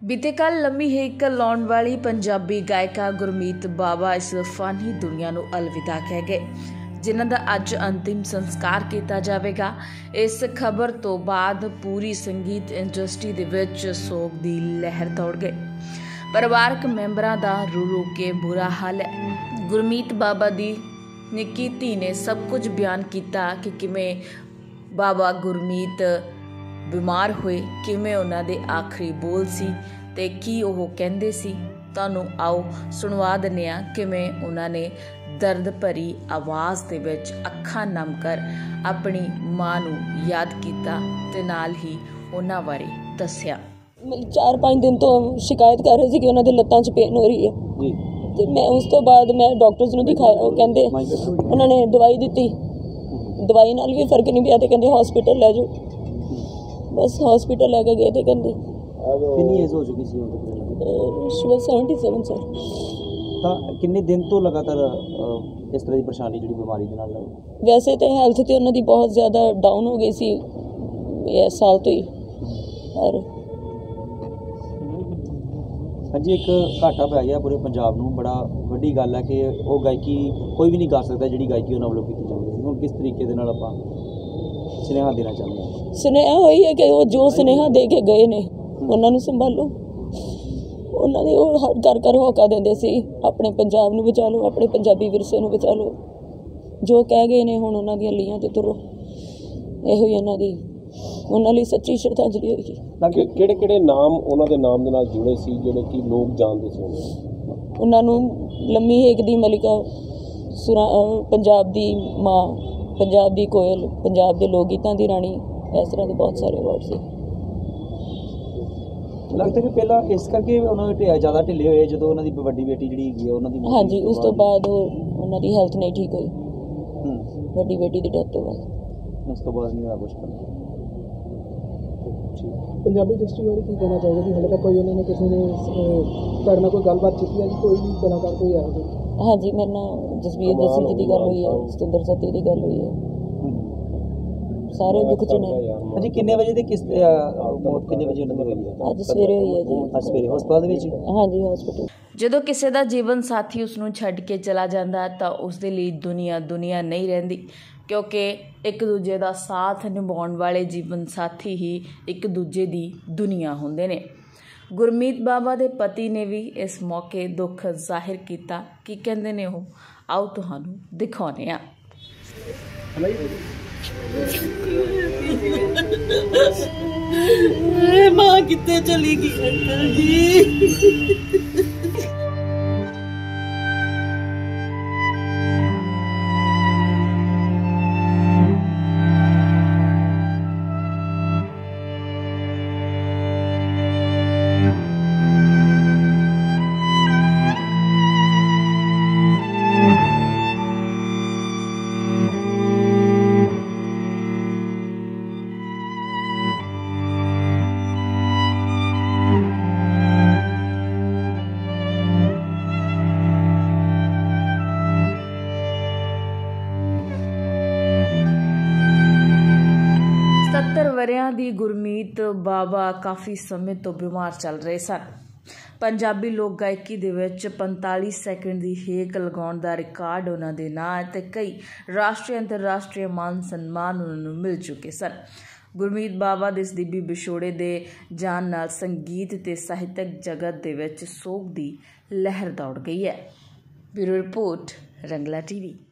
बीते कल लंबी हेक लाउण वाली पंजाबी गायिका गुरमीत बाबा इस फानी दुनिया नूं अलविदा कह गए, जिन्हां दा अज अंतिम संस्कार किया जाएगा। इस खबर तो बाद पूरी संगीत इंडस्ट्री दे विच सोग दी लहर दौड़ गई। परिवारक मैंबरां दा रो रो के बुरा हाल है। गुरमीत बाबा दी निक्की धी ने सब कुछ बयान किया कि किवें बाबा गुरमीत बीमार होए, किवें उन्हां दे आखिरी बोल सी ते की ओह कहंदे सी। तुहानूं आओ सुणवा दिंदे आ किवें उन्हां ने दर्द भरी आवाज़ दे विच अखां नम कर अपनी मां नूं याद कीता ते नाल ही उन्हां बारे दस्सिया। 4-5 दिन तो शिकायत कर रहे थे कि उन्होंने लत्तां च पेन हो रही है ते मैं उस तो बाद मैं डॉक्टर्स नूं दिखाया, वो कहंदे उन्होंने दवाई दी, दवाई नाल भी फर्क नहीं पिया ते कहंदे हॉस्पिटल ले जाओ। बस हॉस्पिटल लेके गए थे, कहंदे कितनी एज हो चुकी सी शुगर 77 सर। ਤਾਂ ਕਿੰਨੇ ਦਿਨ ਤੋਂ ਲਗਾਤਾਰ ਇਸ ਤਰ੍ਹਾਂ ਦੀ ਪਰੇਸ਼ਾਨੀ ਜਿਹੜੀ ਬਿਮਾਰੀ ਦੇ ਨਾਲ ਵੈਸੇ ਤਾਂ ਹੈਲਥ ਤੇ ਉਹਨਾਂ ਦੀ ਬਹੁਤ ਜ਼ਿਆਦਾ ਡਾਊਨ ਹੋ ਗਈ ਸੀ ਇਸ ਸਾਲ ਤੋਂ ਹੀ। ਔਰ ਹਾਂਜੀ, ਇੱਕ ਘਾਟਾ ਪੈ ਗਿਆ ਪੂਰੇ ਪੰਜਾਬ ਨੂੰ। ਬੜਾ ਵੱਡੀ ਗੱਲ ਹੈ ਕਿ ਉਹ ਗਾਇਕੀ ਕੋਈ ਵੀ ਨਹੀਂ ਗਾ ਸਕਦਾ ਜਿਹੜੀ ਗਾਇਕੀ ਉਹਨਾਂ ਵੱਲੋਂ ਕੀਤੀ ਜਾਂਦੀ ਸੀ। ਹੁਣ ਕਿਸ ਤਰੀਕੇ ਦੇ ਨਾਲ ਆਪਾਂ ਸੁਨੇਹਾ ਦੇਣਾ ਚਾਹੁੰਦੇ ਹਾਂ? ਸੁਨੇਹਾ ਹੋਈ ਹੈ ਕਿ ਉਹ ਜੋ ਸੁਨੇਹਾ ਦੇ ਕੇ ਗਏ ਨੇ ਉਹਨਾਂ ਨੂੰ ਸੰਭਾਲੋ। ਉਹਨਾਂ ਦੇ ਉਹ ਘਰ ਘਰ ਹੋਕਾ ਦਿੰਦੇ ਸੀ ਆਪਣੇ ਪੰਜਾਬ ਨੂੰ ਬਚਾ ਲਓ, ਆਪਣੇ ਪੰਜਾਬੀ ਵਿਰਸੇ ਨੂੰ ਬਚਾ ਲਓ। ਜੋ ਕਹਿ ਗਏ ਨੇ ਹੁਣ ਉਹਨਾਂ ਦੀਆਂ ਲੀਹਾਂ ਤੇ ਤੁਰੋ। ਇਹੋ ਹੀ ਉਹਨਾਂ ਲਈ ਸੱਚੀ ਸ਼ਰਧਾਂਜਲੀ ਹੋਏਗੀ। ਕਿਹੜੇ ਕਿਹੜੇ ਨਾਮ ਉਹਨਾਂ ਦੇ ਨਾਮ ਦੇ ਨਾਲ ਜੁੜੇ ਸੀ ਜਿਹੜੇ ਕਿ ਲੋਕ ਜਾਣਦੇ ਸੀ? ਉਹਨਾਂ ਨੂੰ ਲੰਮੀ ਹੇਕ ਦੀ ਮਲਿਕਾ, ਪੰਜਾਬ ਦੀ ਮਾਂ, ਪੰਜਾਬ ਦੀ ਕੋਇਲ, ਪੰਜਾਬ ਦੇ ਲੋਕ ਗੀਤਾਂ ਦੀ ਰਾਣੀ, ਇਸ ਤਰ੍ਹਾਂ ਦੇ ਬਹੁਤ ਸਾਰੇ ਅਵਾਰਡ ਸੀ। ਲੱਗਦਾ ਕਿ ਪਹਿਲਾਂ ਇਸ ਕਰਕੇ ਉਹਨਾਂ ਦੇ ਜ਼ਿਆਦਾ ਢਿੱਲੇ ਹੋਏ ਜਦੋਂ ਉਹਨਾਂ ਦੀ ਵੱਡੀ ਬੇਟੀ ਜਿਹੜੀ ਹੈਗੀ ਉਹਨਾਂ ਦੀ ਹਾਂਜੀ, ਉਸ ਤੋਂ ਬਾਅਦ ਉਹਨਾਂ ਦੀ ਹੈਲਥ ਨਹੀਂ ਠੀਕ ਹੋਈ। ਵੱਡੀ ਬੇਟੀ ਦੀ ਡੈਥ ਤੋਂ ਬਾਅਦ ਉਸ ਤੋਂ ਬਾਅਦ ਨਹੀਂ ਹੋਇਆ ਕੁਛ ਕਰਨਾ। ਪੰਜਾਬੀ ਇੰਡਸਟਰੀ ਬਾਰੇ ਕੀ ਕਹਿਣਾ ਚਾਹੋਗੇ ਕਿ ਹਾਲੇ ਤੱਕ ਕੋਈ ਉਹਨਾਂ ਨੇ ਕਿਸੇ ਨੇ ਤੁਹਾਡੇ ਨਾਲ ਕੋਈ ਗੱਲਬਾਤ ਕੀਤੀ ਹੈ ਜੀ? ਕੋਈ ਵੀ ਕਲਾਕਾਰ ਕੋਈ ਇਹੋ ਜਿਹੀ? ਹਾਂਜੀ, ਮੇਰੇ ਨਾਲ ਜਸਵੀਰ ਜੱਸੀ ਜੀ ਦੀ ਗੱਲ ਹੋਈ ਹੈ, ਸਤਿੰਦਰ ਸੱਤੀ ਦੀ ਗੱਲ ਹੋਈ ਹੈ। ਸਾਰੇ ਦੁੱਖ ਚ ਨੇ। ਹਾਂਜੀ, ਕਿੰਨੇ ਵਜੇ ਦੇ ਮੌਤ ਕਿੰਨੇ ਵਜੇ ਉਹਨਾਂ ਦੀ ਹੋਈ ਹੈ? ਅੱਜ ਸਵੇਰੇ ਹੋਈ ਹੈ ਜੀ। ਅੱਜ ਸਵੇਰੇ ਹਸਪਤਾਲ ਦੇ ਵਿੱਚ? ਹਾਂਜੀ, ਹਸਪਤਾਲ। ਜਦੋਂ ਕਿਸੇ ਦਾ ਜੀਵਨ ਸਾਥੀ ਉਸ ਨੂੰ ਛੱਡ ਕੇ ਚਲਾ ਜਾਂਦਾ ਤਾਂ ਉਸ ਦੇ ਲਈ ਦੁਨੀਆ ਨਹੀਂ ਰਹਿੰਦੀ, ਕਿਉਂਕਿ ਇੱਕ ਦੂਜੇ ਦਾ ਸਾਥ ਨਿਭਾਉਣ ਵਾਲੇ ਜੀਵਨ ਸਾਥੀ ਹੀ ਇੱਕ ਦੂਜੇ ਦੀ ਦੁਨੀਆ ਹੁੰਦੇ ਨੇ। ਗੁਰਮੀਤ ਬਾਬਾ ਦੇ ਪਤੀ ਨੇ ਵੀ ਇਸ ਮੌਕੇ ਦੁੱਖ ਜ਼ਾਹਿਰ ਕੀਤਾ। ਕੀ ਕਹਿੰਦੇ ਨੇ ਉਹ, ਆਓ ਤੁਹਾਨੂੰ ਦਿਖਾਉਂਦੇ ਹਾਂ। ਮਾਂ ਕਿੱਥੇ ਚਲੀ ਗਈ ਅੰਕਲ ਜੀ? ਵਰਿਆਂ ਦੀ ਗੁਰਮੀਤ ਬਾਬਾ ਕਾਫੀ ਸਮੇਂ ਤੋਂ ਬਿਮਾਰ ਚੱਲ ਰਹੇ ਸਨ। ਪੰਜਾਬੀ ਲੋਕ ਗਾਇਕੀ ਦੇ ਵਿੱਚ 45 ਸੈਕਿੰਡ ਦੀ ਹੇਕ ਲਗਾਉਣ ਦਾ ਰਿਕਾਰਡ ਉਹਨਾਂ ਦੇ ਨਾਂ ਤੇ ਕਈ ਰਾਸ਼ਟਰੀ ਅੰਤਰਰਾਸ਼ਟਰੀ ਮਾਨ ਸਨਮਾਨ ਉਹਨਾਂ ਨੂੰ ਮਿਲ ਚੁੱਕੇ ਸਨ। ਗੁਰਮੀਤ ਬਾਬਾ ਦੇ ਇਸ ਦਿਬੀ ਵਿਛੋੜੇ ਦੇ ਜਾਣ ਨਾਲ ਸੰਗੀਤ ਤੇ ਸਾਹਿਤਕ ਜਗਤ ਦੇ ਵਿੱਚ ਸੋਗ ਦੀ ਲਹਿਰ ਦੌੜ ਗਈ ਹੈ। Bureau report, Rangla TV।